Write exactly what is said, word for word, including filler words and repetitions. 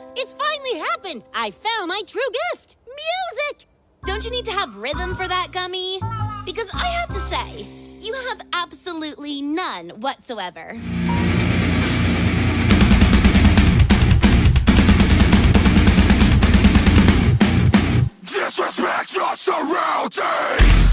guys, it's finally happened! I found my true gift! Music! Don't you need to have rhythm for that, Gummy? Because I have to say, you have absolutely none whatsoever. Disrespect your surroundings!